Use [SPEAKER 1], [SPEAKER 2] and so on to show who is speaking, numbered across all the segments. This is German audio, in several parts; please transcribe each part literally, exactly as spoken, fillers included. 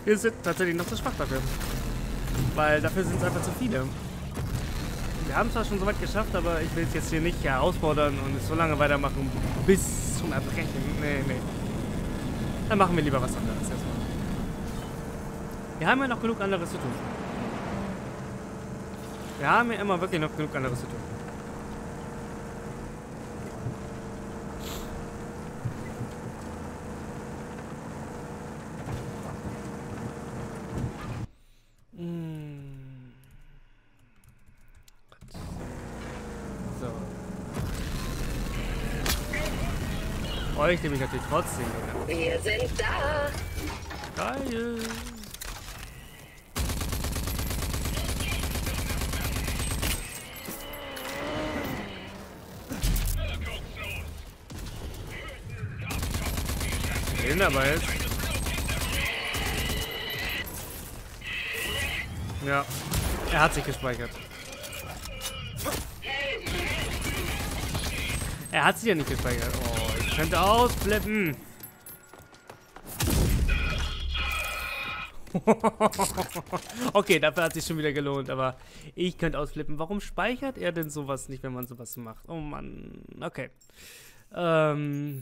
[SPEAKER 1] Wir sind tatsächlich noch zu schwach dafür. Weil dafür sind es einfach zu viele. Wir haben es zwar schon so weit geschafft, aber ich will es jetzt hier nicht herausfordern und es so lange weitermachen bis zum Erbrechen. Nee, nee. Dann machen wir lieber was anderes erstmal. Wir haben ja noch genug anderes zu tun. Wir haben ja immer wirklich noch genug anderes zu tun. Euch nehme ich natürlich trotzdem.
[SPEAKER 2] Wir sind da.
[SPEAKER 1] Geil. Den dabei ist. Ja. Er hat sich gespeichert. Er hat sich ja nicht gespeichert. Oh, ich könnte ausflippen. Okay, dafür hat es sich schon wieder gelohnt, aber ich könnte ausflippen. Warum speichert er denn sowas nicht, wenn man sowas macht? Oh Mann. Okay. Ähm.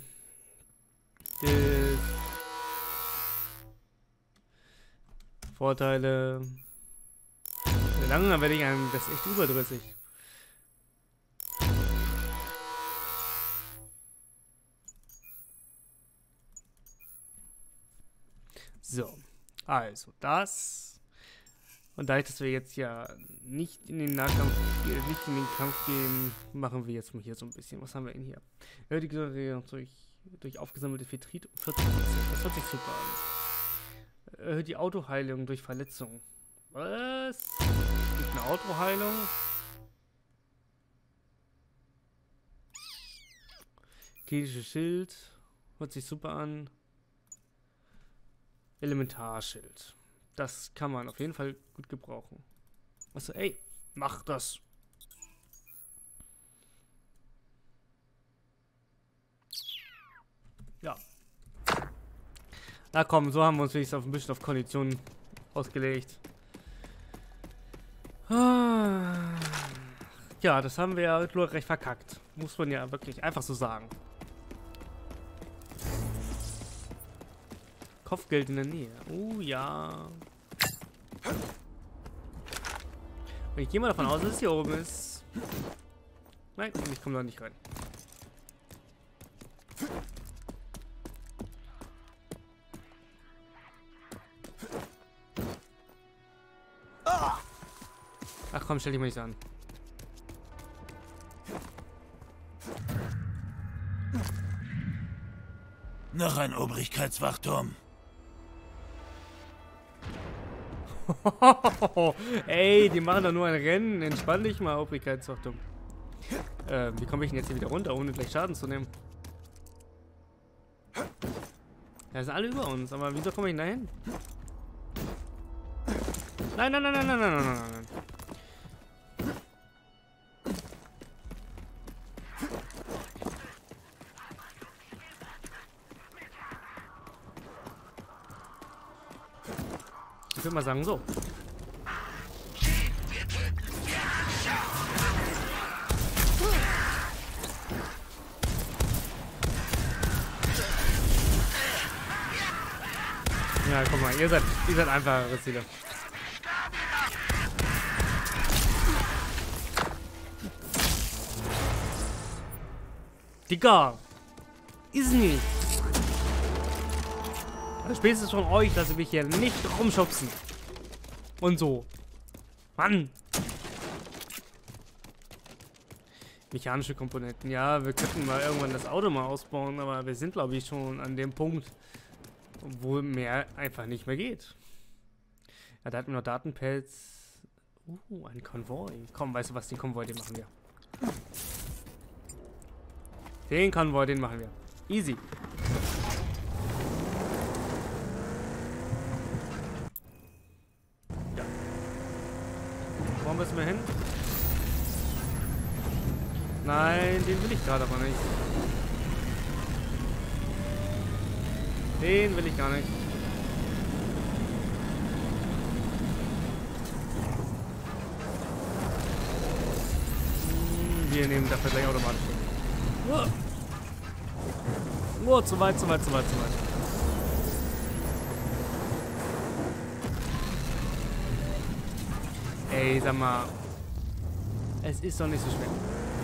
[SPEAKER 1] Vorteile. Wie lange werde ich einem das echt überdrüssig? So, also das. Und dadurch, dass wir jetzt ja nicht in den Nahkampf, nicht in den Kampf gehen, machen wir jetzt mal hier so ein bisschen. Was haben wir denn hier? Ja, die durch, durch aufgesammelte Fetrit um vierzig Prozent. Das hört sich super an. Erhöht die Autoheilung durch Verletzung. Was? Gibt eine Autoheilung? Kritisches Schild. Hört sich super an. Elementarschild. Das kann man auf jeden Fall gut gebrauchen. Achso, ey, mach das. Ja. Na komm, so haben wir uns wenigstens auf ein bisschen auf Konditionen ausgelegt. Ja, das haben wir ja recht verkackt. Muss man ja wirklich einfach so sagen. Kopfgeld in der Nähe. Oh ja. Und ich gehe mal davon aus, dass es hier oben ist. Nein, ich komme da nicht rein. Ach komm, stell dich mal nicht so an.
[SPEAKER 3] Noch ein Obrigkeitswachturm.
[SPEAKER 1] Ey, die machen doch nur ein Rennen. Entspann dich mal, Obrigkeitswachturm. Äh, wie komme ich denn jetzt hier wieder runter, ohne gleich Schaden zu nehmen? Ja, sind alle über uns, aber wieso komme ich denn da hin? Nein, nein, nein, nein, nein, nein, nein, nein, nein. Ich würde mal sagen, so. Ja, guck mal, ihr seid, ihr seid einfachere Ziele. Digga! Ist nicht! Also spätestens von euch lasse ich mich hier nicht rumschubsen. Und so. Mann! Mechanische Komponenten. Ja, wir könnten mal irgendwann das Auto mal ausbauen, aber wir sind, glaube ich, schon an dem Punkt, wo mehr einfach nicht mehr geht. Ja, da hatten wir noch Datenpads. Uh, ein Konvoi. Komm, weißt du was, den Konvoi, den machen wir. Den Konvoi, den machen wir. Easy. Ja. Wo müssen wir hin? Nein, den will ich gerade aber nicht. Den will ich gar nicht. wir nehmen dafür gleich automatisch. Oh. Oh, zu weit, zu weit, zu weit, zu weit. Ey, sag mal. Es ist doch nicht so schwer.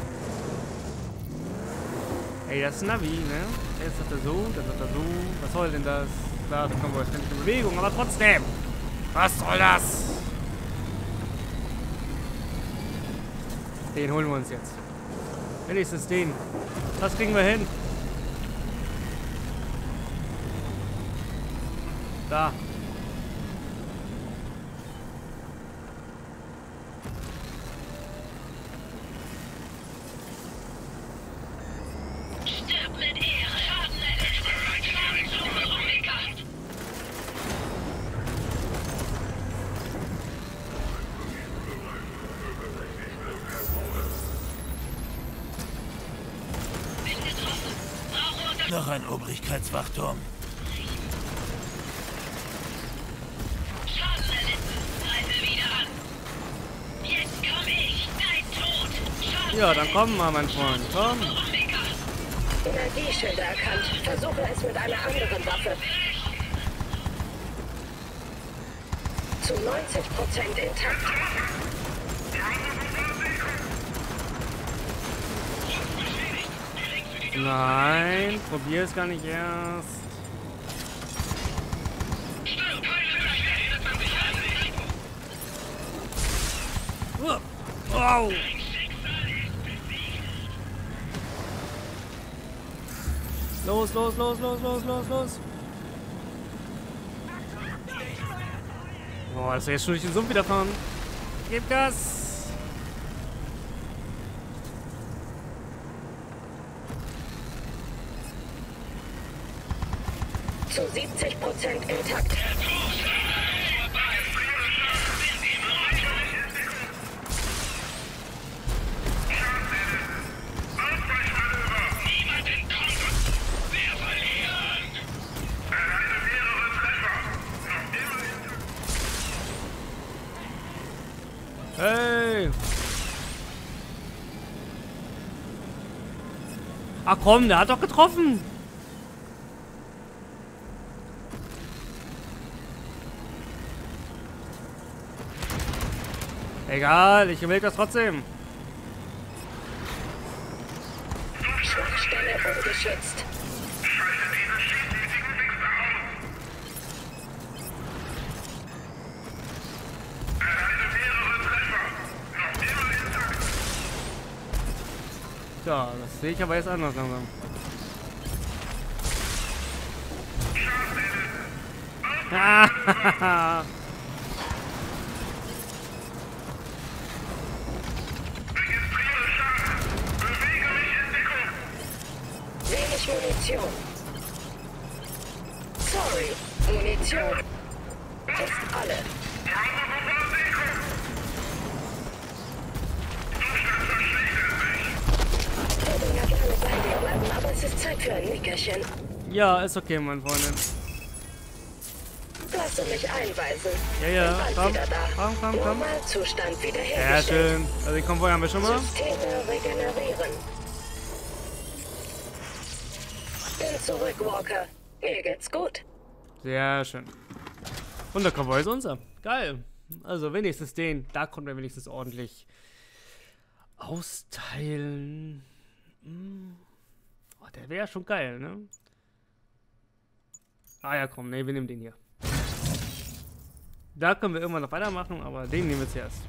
[SPEAKER 1] Ey, das Navi, ne? Jetzt sagt er so, dann sagt er so. Was soll denn das? Klar, da kommen wir ständig in Bewegung, aber trotzdem. Was soll das? Den holen wir uns jetzt. Wenigstens den. Das kriegen wir hin. Da.
[SPEAKER 2] Stirb mit Ehre. Schaden erlitten.
[SPEAKER 3] Noch ein Obrigkeitswachturm.
[SPEAKER 2] Schaden erlitten. Greife wieder an. Jetzt komm ich. Dein Tod. Schaden
[SPEAKER 1] Ja, dann komm mal, mein Freund. Komm.
[SPEAKER 2] Energieschilder erkannt. Versuche es mit einer anderen Waffe. Zu neunzig Prozent intakt.
[SPEAKER 1] Nein, probier es gar nicht erst. Oh. Wow. Los, los, los, los, los, los, los. Boah, das soll jetzt schon durch den Sumpf wieder fahren. Gib Gas.
[SPEAKER 2] Zu siebzig Prozent intakt.
[SPEAKER 1] Hey! Ach komm, der hat doch getroffen! Egal, ich überlege das trotzdem.
[SPEAKER 2] Schwachstelle ungeschützt.
[SPEAKER 1] Ja, das sehe ich aber jetzt anders langsam. Hahaha.
[SPEAKER 2] Wenig Munition. Sorry, Munition ist alle. Ich würde ja gerne bei dir bleiben, aber es ist Zeit für ein Nickerchen.
[SPEAKER 1] Ja, ist okay, mein Freundin.
[SPEAKER 2] Lass mich einweisen.
[SPEAKER 1] Ja, ja,
[SPEAKER 2] Bin bald
[SPEAKER 1] komm,
[SPEAKER 2] wieder da.
[SPEAKER 1] komm, komm, komm.
[SPEAKER 2] Normalzustand
[SPEAKER 1] Ja,
[SPEAKER 2] wiederhergestellt.
[SPEAKER 1] schön. Also den Konvoi haben wir schon mal.
[SPEAKER 2] Systeme regenerieren. Bin zurück, Walker. Mir geht's gut.
[SPEAKER 1] Sehr schön. Und der Konvoi ist unser. Geil. Also wenigstens den. Da konnten wir wenigstens ordentlich austeilen. Hm. Oh, der wäre schon geil, ne? Ah ja, komm. Ne, wir nehmen den hier. Da können wir irgendwann noch weitermachen, aber den nehmen wir zuerst.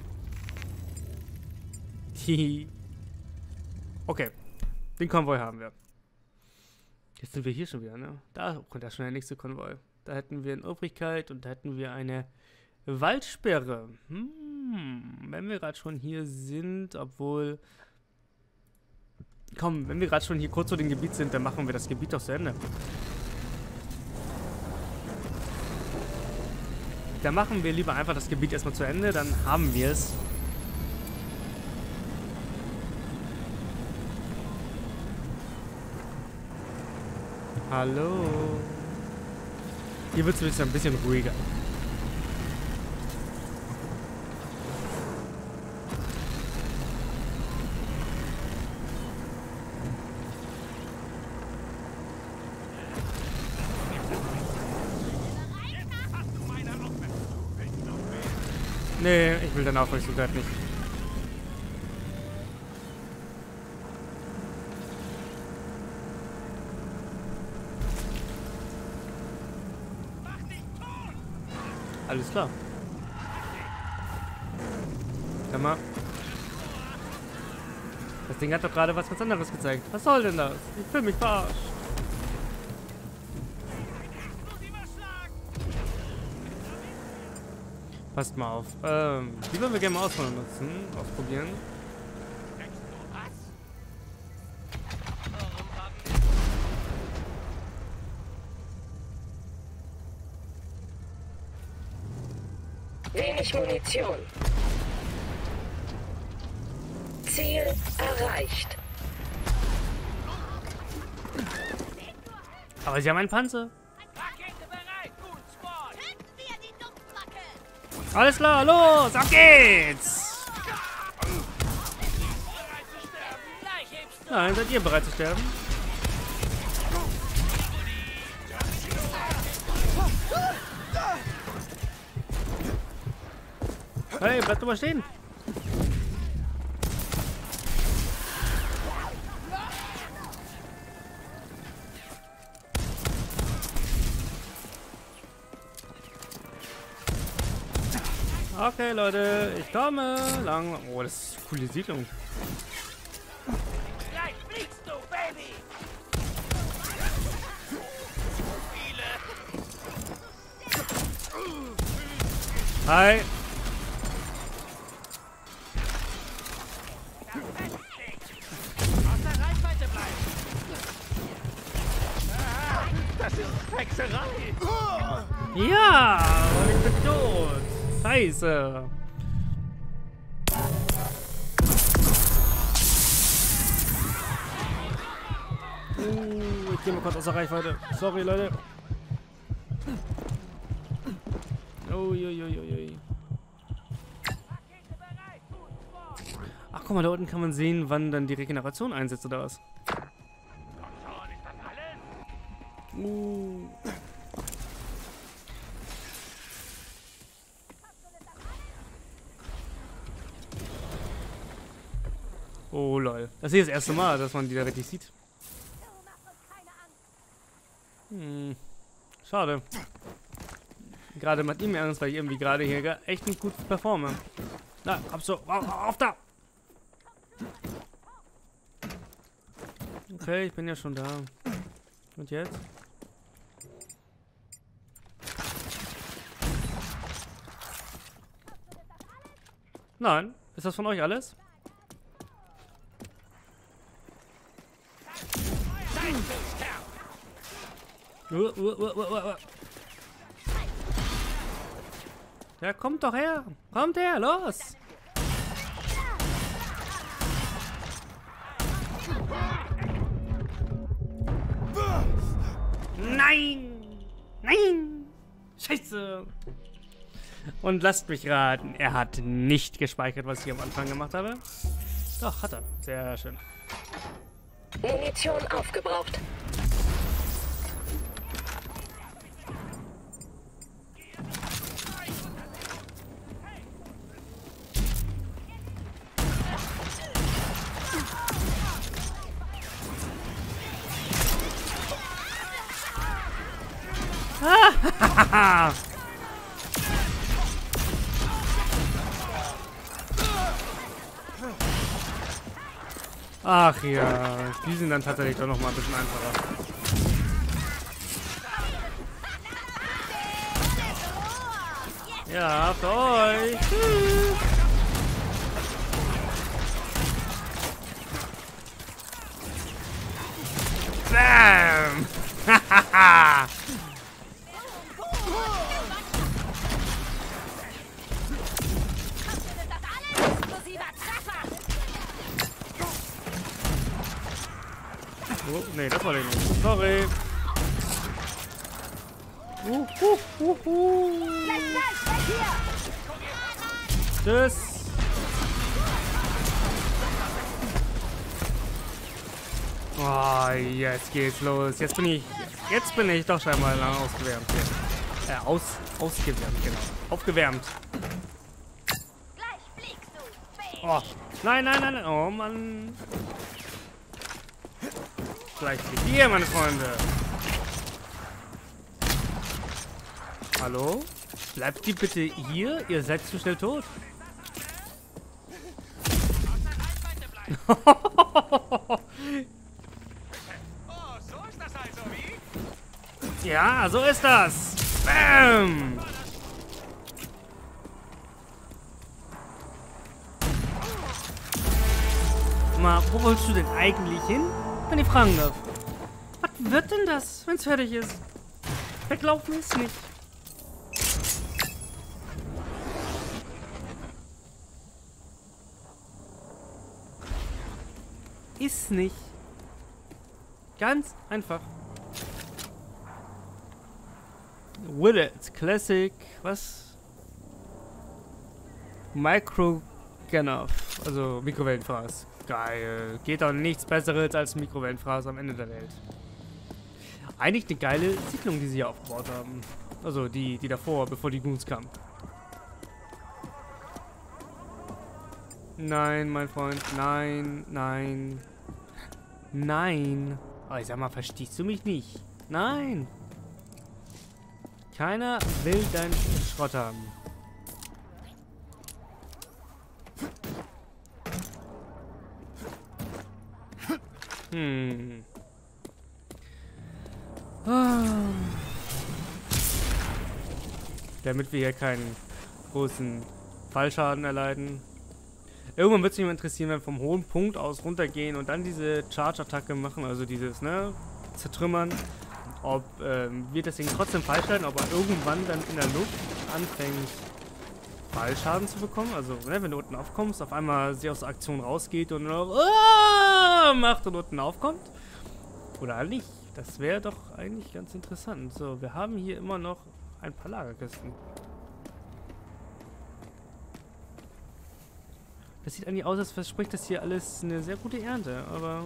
[SPEAKER 1] Hihi. Okay. Den Konvoi haben wir. Jetzt sind wir hier schon wieder, ne? Da kommt ja schon der nächste Konvoi. Da hätten wir eine Obrigkeit und da hätten wir eine Waldsperre. Hm, wenn wir gerade schon hier sind, obwohl... Komm, wenn wir gerade schon hier kurz vor dem Gebiet sind, dann machen wir das Gebiet doch zu Ende. Dann machen wir lieber einfach das Gebiet erstmal zu Ende, dann haben wir es. Hallo. Hier wird es ein bisschen ruhiger. Nee, ich will den Aufrüstung gerade nicht. Alles klar. Sag mal. Das Ding hat doch gerade was ganz anderes gezeigt. Was soll denn das? Ich fühle mich verarscht. Passt mal auf. Ähm, die würden wir gerne mal ausnutzen. Ausprobieren.
[SPEAKER 2] Wenig Munition. Ziel erreicht.
[SPEAKER 1] Aber sie haben einen Panzer. Alles klar, los, ab geht's! Nein, seid ihr bereit zu sterben? Hey, bleib doch mal stehen! Okay, Leute, ich komme lang. Oh, das ist eine coole Siedlung.
[SPEAKER 4] Gleich fliegst du, Baby!
[SPEAKER 1] Hi.
[SPEAKER 4] Aus der Reichweite bleiben! Das ist Hexerei!
[SPEAKER 1] Ja, und ich bin tot. Scheiße. Uh, ich gehe mal kurz aus der Reichweite. Sorry, Leute. Uiuiuiui. Ach, guck mal, da unten kann man sehen, wann dann die Regeneration einsetzt, oder was? Uh. Oh lol. Das ist das erste Mal, dass man die da richtig sieht. Hm. Schade. Gerade macht ihm Angst, weil ich irgendwie gerade hier echt nicht gut performe. Na, komm so. Auf, auf da! Okay, ich bin ja schon da. Und jetzt? Nein. Ist das von euch alles? Uh, uh, uh, uh, uh. Ja, kommt doch her. Kommt her, los. Nein. Nein. Scheiße. Und lasst mich raten, er hat nicht gespeichert, was ich am Anfang gemacht habe. Doch, hat er. Sehr schön.
[SPEAKER 2] Munition aufgebraucht.
[SPEAKER 1] Ach ja, die sind dann tatsächlich doch noch mal ein bisschen einfacher. Ja, für euch. Tschüss. Bam! Hahaha! Oh, nee, das wollte ich nicht. Sorry. Uh, uh, uh, uh. Tschüss. Oh, jetzt geht's los. Jetzt bin ich, jetzt bin ich doch scheinbar lang ausgewärmt. Hier. Äh, aus, ausgewärmt, genau. Aufgewärmt. Oh, nein, nein, nein, nein. Oh, Mann. Gleich mit dir, meine Freunde. Hallo? Bleibt die bitte hier? Ihr seid zu schnell tot.
[SPEAKER 4] Oh, so ist das also, wie?
[SPEAKER 1] Ja, so ist das. Bam! Mal, wo willst du denn eigentlich hin, wenn ich fragen darf? Was wird denn das, wenn es fertig ist? Weglaufen ist nicht. Ist nicht. Ganz einfach. Willett Classic, was? Micro Ganov, also Mikrowellenfraß. Geil. Geht doch nichts Besseres als Mikrowellenfraß am Ende der Welt. Eigentlich eine geile Siedlung, die sie hier aufgebaut haben. Also die, die davor, bevor die Goons kamen. Nein, mein Freund. Nein, nein. Nein. Oh, ich sag mal, verstehst du mich nicht? Nein. Keiner will deinen Schrott haben. Hm. Ah. Damit wir hier keinen großen Fallschaden erleiden. Irgendwann wird es mich mal interessieren, wenn wir vom hohen Punkt aus runtergehen und dann diese Charge-Attacke machen, also dieses, ne, Zertrümmern. Ob ähm, wir das Ding trotzdem fallschalten, aber irgendwann dann in der Luft anfängt, Fallschaden zu bekommen. Also, ne, wenn du unten aufkommst, auf einmal sie aus der Aktion rausgeht und noch uh, macht und unten aufkommt. Oder nicht. Das wäre doch eigentlich ganz interessant. So, wir haben hier immer noch ein paar Lagerkisten. Das sieht eigentlich aus, als verspricht das hier alles eine sehr gute Ernte, aber...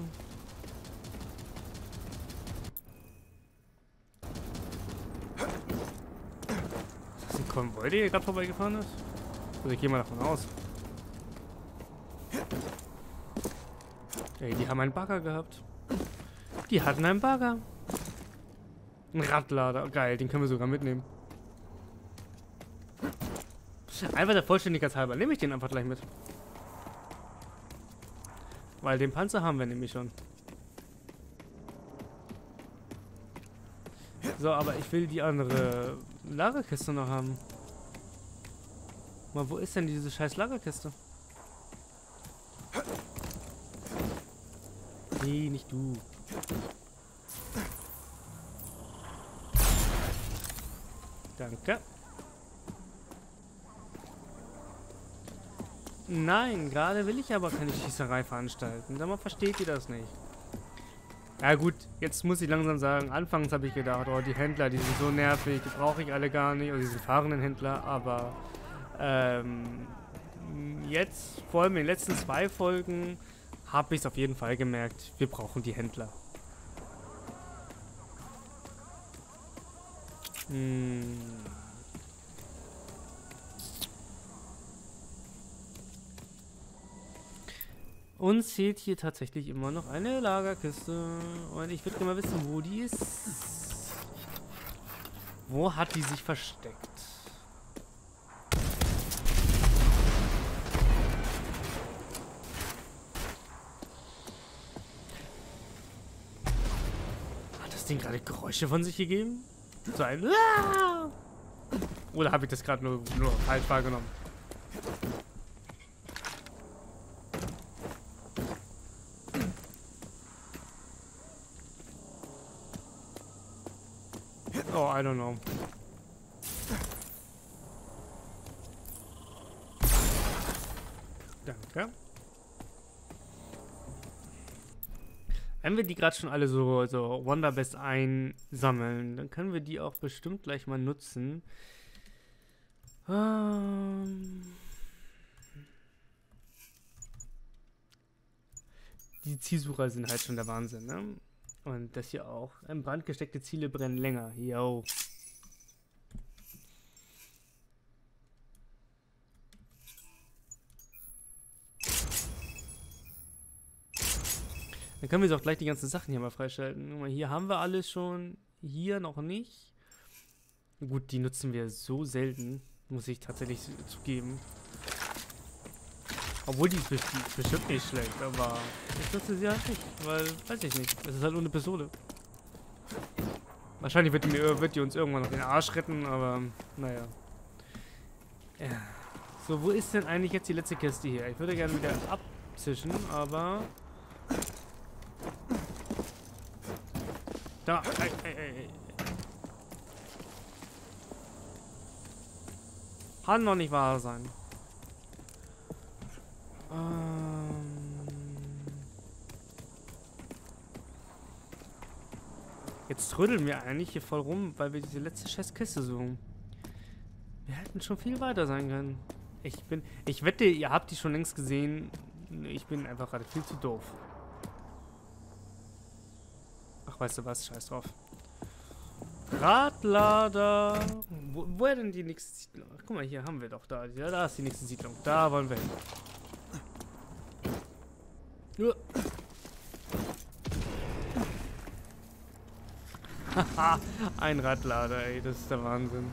[SPEAKER 1] Ist das ein Konvoi, der hier gerade vorbeigefahren ist? Also ich gehe mal davon aus. Ey, die haben einen Bagger gehabt. Die hatten einen Bagger. Ein Radlader. Geil, den können wir sogar mitnehmen. Einfach der Vollständigkeit halber. Nehme ich den einfach gleich mit. Weil den Panzer haben wir nämlich schon. So, aber ich will die andere Lagerkiste noch haben. Mal, wo ist denn diese scheiß Lagerkiste? Nee, nicht du. Danke. Nein, gerade will ich aber keine Schießerei veranstalten. Sag mal, versteht ihr das nicht? Ja gut, jetzt muss ich langsam sagen, anfangs habe ich gedacht, oh, die Händler, die sind so nervig, die brauche ich alle gar nicht, also diese fahrenden Händler, aber ähm, jetzt, vor allem in den letzten zwei Folgen, habe ich es auf jeden Fall gemerkt, wir brauchen die Händler. Hm. Uns fehlt hier tatsächlich immer noch eine Lagerkiste. Und ich würde gerne mal wissen, wo die ist. Wo hat die sich versteckt? Hat das Ding gerade Geräusche von sich gegeben? So ein... Oder habe ich das gerade nur, nur falsch wahrgenommen? Oh, I don't know. Danke. Wenn wir die gerade schon alle so, so Wonderbest einsammeln, dann können wir die auch bestimmt gleich mal nutzen. Ähm die Zielsucher sind halt schon der Wahnsinn, ne? Und das hier auch. Im Brand gesteckte Ziele brennen länger. Yo. Dann können wir jetzt auch gleich die ganzen Sachen hier mal freischalten. Guck mal, hier haben wir alles schon. Hier noch nicht. Gut, die nutzen wir so selten. Muss ich tatsächlich zugeben. Obwohl die ist bestimmt, bestimmt nicht schlecht, aber ich nutze sie halt nicht, weil, weiß ich nicht. Es ist halt nur eine Pistole. Wahrscheinlich wird die, mir, wird die uns irgendwann noch den Arsch retten, aber naja. Ja. So, wo ist denn eigentlich jetzt die letzte Kiste hier? Ich würde gerne wieder abzischen, aber... Da, ey, ey, ey. Kann doch nicht wahr sein. Ähm Jetzt trödeln wir eigentlich hier voll rum, weil wir diese letzte Scheißkiste suchen. Wir hätten schon viel weiter sein können. Ich bin... Ich wette, ihr habt die schon längst gesehen. Ich bin einfach gerade viel zu doof. Ach, weißt du was? Scheiß drauf. Radlader. Wo, wo denn die nächste Siedlung? Ach, guck mal, hier haben wir doch da. Ja, da ist die nächste Siedlung. Da wollen wir hin. Haha, ein Radlader, ey. Das ist der Wahnsinn.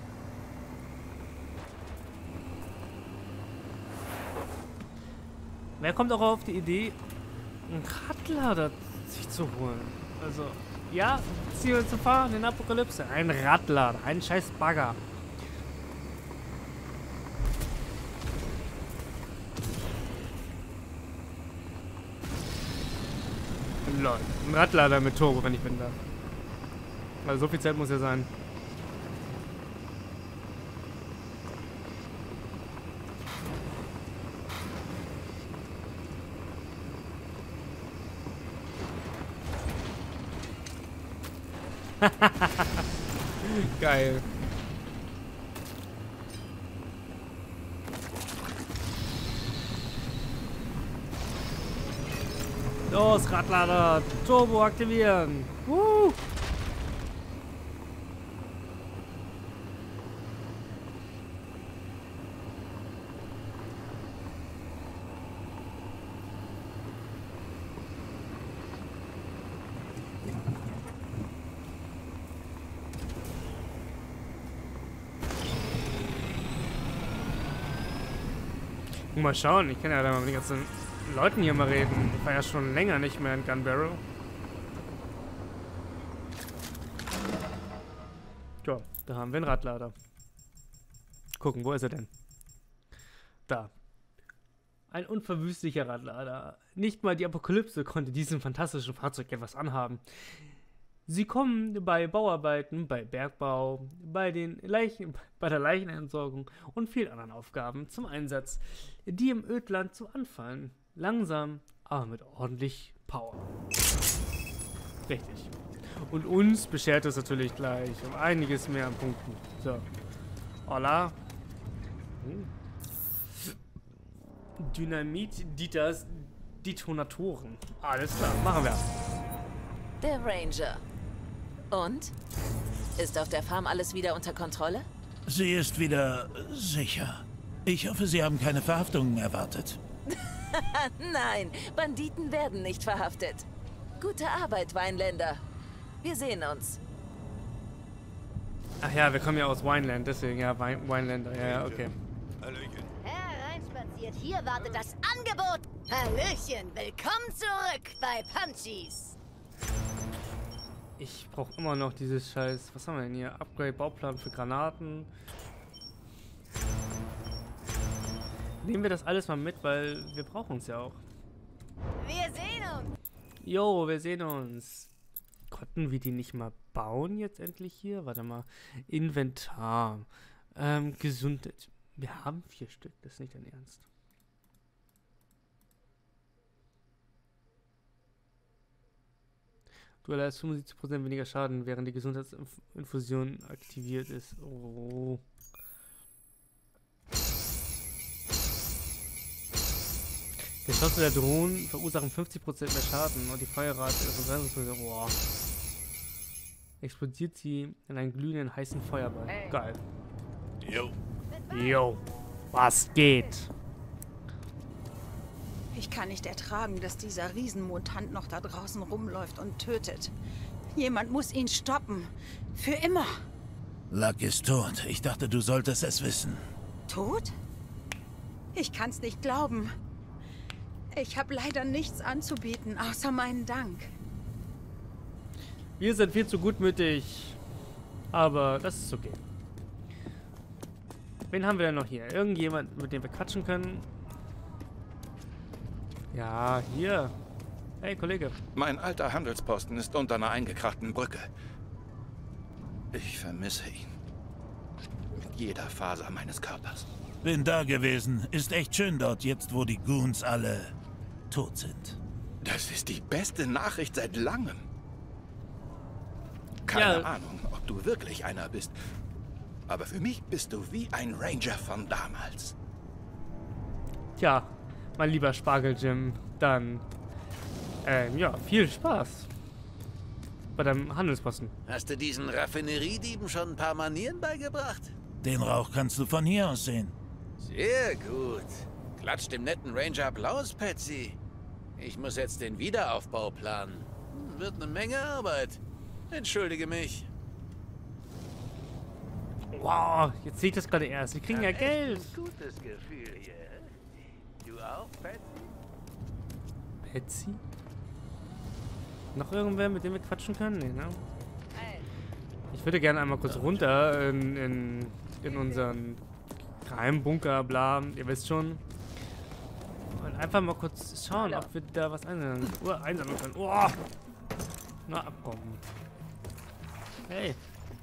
[SPEAKER 1] Wer kommt auch auf die Idee, einen Radlader sich zu holen? Also, ja, Ziel zu fahren in Apokalypse. Ein Radlader, ein scheiß Bagger. Lol, ein Radlader mit Turbo, wenn ich bin da. Also so viel Zeit muss ja sein. Geil. Los, Radlader, Turbo aktivieren. Woo! Mal schauen, ich kann ja da mal mit den ganzen Leuten hier mal reden. Ich war ja schon länger nicht mehr in Gun Barrel. Ja, da haben wir einen Radlader. Gucken, wo ist er denn? Da. Ein unverwüstlicher Radlader. Nicht mal die Apokalypse konnte diesem fantastischen Fahrzeug etwas anhaben. Sie kommen bei Bauarbeiten, bei Bergbau, bei, den Leichen, bei der Leichenentsorgung und vielen anderen Aufgaben zum Einsatz, die im Ödland so anfallen. Langsam, aber mit ordentlich Power. Richtig. Und uns beschert es natürlich gleich um einiges mehr an Punkten. So. Hola. Hm. Dynamit-Dieters Detonatoren. Alles klar, machen wir.
[SPEAKER 5] Der Ranger. Und? Ist auf der Farm alles wieder unter Kontrolle?
[SPEAKER 3] Sie ist wieder sicher. Ich hoffe, Sie haben keine Verhaftungen erwartet.
[SPEAKER 5] Nein, Banditen werden nicht verhaftet. Gute Arbeit, Weinländer. Wir sehen uns.
[SPEAKER 1] Ach ja, wir kommen ja aus Wineland, deswegen ja, Wein Wineländer. Ja, ja, okay.
[SPEAKER 6] Hallöchen. Hereinspaziert, hier wartet das Angebot. Hallöchen, willkommen zurück bei Punchies.
[SPEAKER 1] Ich brauche immer noch dieses Scheiß. Was haben wir denn hier? Upgrade-Bauplan für Granaten. Nehmen wir das alles mal mit, weil wir brauchen es ja auch.
[SPEAKER 6] Wir sehen uns.
[SPEAKER 1] Jo, wir sehen uns. Konnten wir die nicht mal bauen jetzt endlich hier? Warte mal. Inventar. Ähm, Gesundheit. Wir haben vier Stück, das ist nicht dein Ernst. Du erleidest fünfundsiebzig Prozent weniger Schaden, während die Gesundheitsinfusion aktiviert ist. Oh. Geschosse der Drohnen verursachen fünfzig Prozent mehr Schaden und die Feuerrate ist von dreißig Prozent. Boah. Explodiert sie in einen glühenden heißen Feuerball. Hey. Geil.
[SPEAKER 3] Jo.
[SPEAKER 1] Jo. Was geht?
[SPEAKER 7] Ich kann nicht ertragen, dass dieser Riesenmutant noch da draußen rumläuft und tötet. Jemand muss ihn stoppen. Für immer.
[SPEAKER 3] Luck ist tot. Ich dachte, du solltest es wissen.
[SPEAKER 7] Tot? Ich kann's nicht glauben. Ich habe leider nichts anzubieten, außer meinen Dank.
[SPEAKER 1] Wir sind viel zu gutmütig. Aber das ist okay. Wen haben wir denn noch hier? Irgendjemand, mit dem wir quatschen können? Ja, hier. Hey, Kollege.
[SPEAKER 8] Mein alter Handelsposten ist unter einer eingekrachten Brücke. Ich vermisse ihn. Mit jeder Faser meines Körpers.
[SPEAKER 3] Bin da gewesen. Ist echt schön dort, jetzt wo die Goons alle tot sind.
[SPEAKER 8] Das ist die beste Nachricht seit langem. Keine
[SPEAKER 1] Ja.
[SPEAKER 8] Ahnung, ob du wirklich einer bist. Aber für mich bist du wie ein Ranger von damals.
[SPEAKER 1] Tja, mein lieber Spargel Jim, dann ähm, ja, viel Spaß bei deinem Handelsposten.
[SPEAKER 9] Hast du diesen Raffineriedieben schon ein paar Manieren beigebracht?
[SPEAKER 3] Den Rauch kannst du von hier aus sehen.
[SPEAKER 9] Sehr gut. Klatscht dem netten Ranger Applaus, Patsy. Ich muss jetzt den Wiederaufbau planen. Hm, Wird eine Menge Arbeit. Entschuldige mich.
[SPEAKER 1] Wow, jetzt sehe ich das gerade erst. Wir kriegen ja Geld.
[SPEAKER 9] Gutes Gefühl hier. Du auch, Patsy?
[SPEAKER 1] Patsy? Noch irgendwer, mit dem wir quatschen können? Nee, ne? Ich würde gerne einmal kurz runter in, in, in unseren Geheimbunker, bla, ihr wisst schon. Und einfach mal kurz schauen, ob wir da was einsammeln, oh, einsammeln können. Oh! Na, abkommen. Hey.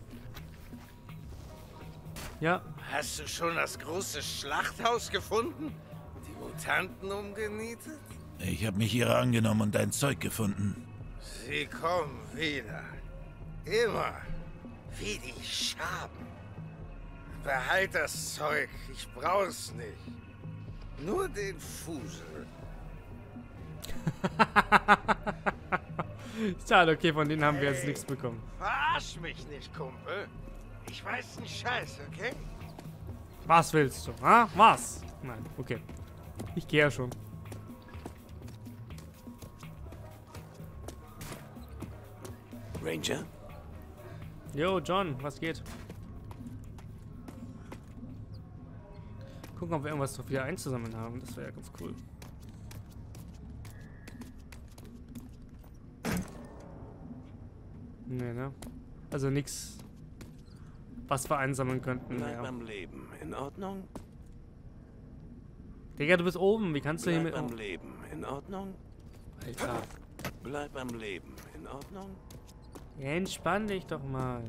[SPEAKER 1] Ja.
[SPEAKER 10] Hast du schon das große Schlachthaus gefunden? Die Mutanten umgenietet?
[SPEAKER 3] Ich habe mich ihrer angenommen und dein Zeug gefunden.
[SPEAKER 10] Sie kommen wieder. Immer. Wie die Schaben. Behalt das Zeug. Ich brauch's nicht. Nur den Fusel.
[SPEAKER 1] Schade, okay, von denen haben wir jetzt nichts bekommen.
[SPEAKER 10] Verarsch mich nicht, Kumpel. Ich weiß einen Scheiß, okay?
[SPEAKER 1] Was willst du? Ha? Was? Nein, okay. Ich gehe ja schon.
[SPEAKER 9] Ranger?
[SPEAKER 1] Yo, John, was geht? Gucken, ob wir irgendwas noch wieder einzusammeln haben. Das wäre ja ganz cool. Nee, ne? Also nichts, was wir einsammeln könnten.
[SPEAKER 9] Bleib
[SPEAKER 1] Ja.
[SPEAKER 9] am Leben. In Ordnung?
[SPEAKER 1] Digga, du bist oben. Wie kannst du hier
[SPEAKER 9] Bleib
[SPEAKER 1] mit...
[SPEAKER 9] am Leben. In Ordnung?
[SPEAKER 1] Alter.
[SPEAKER 9] Bleib am Leben. In Ordnung?
[SPEAKER 1] Entspann dich doch mal.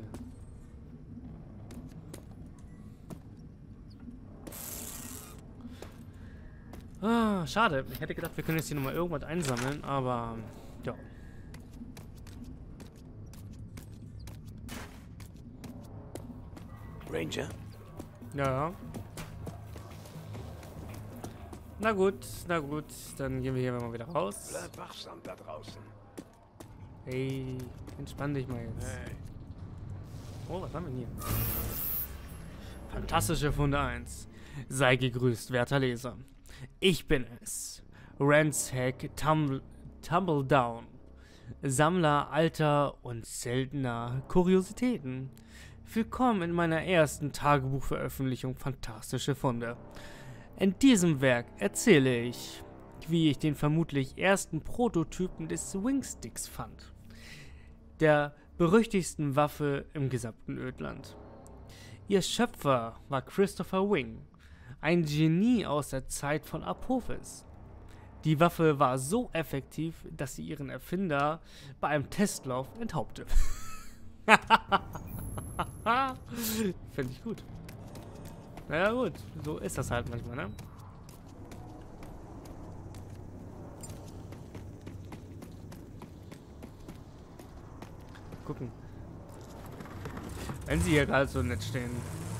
[SPEAKER 1] Ah, schade. Ich hätte gedacht, wir können jetzt hier nochmal irgendwas einsammeln, aber ja.
[SPEAKER 9] Ranger?
[SPEAKER 1] Ja. Na gut, na gut. Dann gehen wir hier mal wieder raus.
[SPEAKER 10] Bleib wachsam da draußen.
[SPEAKER 1] Hey, entspann dich mal jetzt.
[SPEAKER 10] Hey.
[SPEAKER 1] Oh, was haben wir hier? Fantastische Funde eins. Sei gegrüßt, werter Leser. Ich bin es. Ransack Tumble, Tumbledown. Sammler alter und seltener Kuriositäten. Willkommen in meiner ersten Tagebuchveröffentlichung Fantastische Funde. In diesem Werk erzähle ich, wie ich den vermutlich ersten Prototypen des Wingsticks fand. Der berüchtigsten Waffe im gesamten Ödland. Ihr Schöpfer war Christopher Wing, ein Genie aus der Zeit von Apophis. Die Waffe war so effektiv, dass sie ihren Erfinder bei einem Testlauf enthaupte. Finde ich gut. Naja gut, so ist das halt manchmal, ne? Gucken. Wenn sie hier gerade so nett stehen.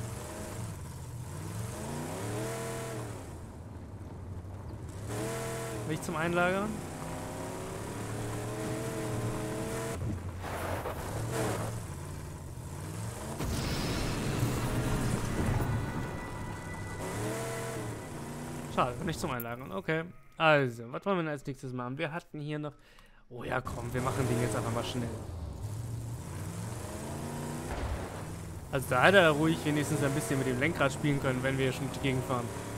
[SPEAKER 1] Nicht zum Einlagern? Schade, nicht zum Einlagern. Okay. Also, was wollen wir denn als nächstes machen? Wir hatten hier noch... Oh ja, komm, wir machen den jetzt einfach mal schnell. Also da hätte er ruhig wenigstens ein bisschen mit dem Lenkrad spielen können, wenn wir schon durch die Gegend fahren.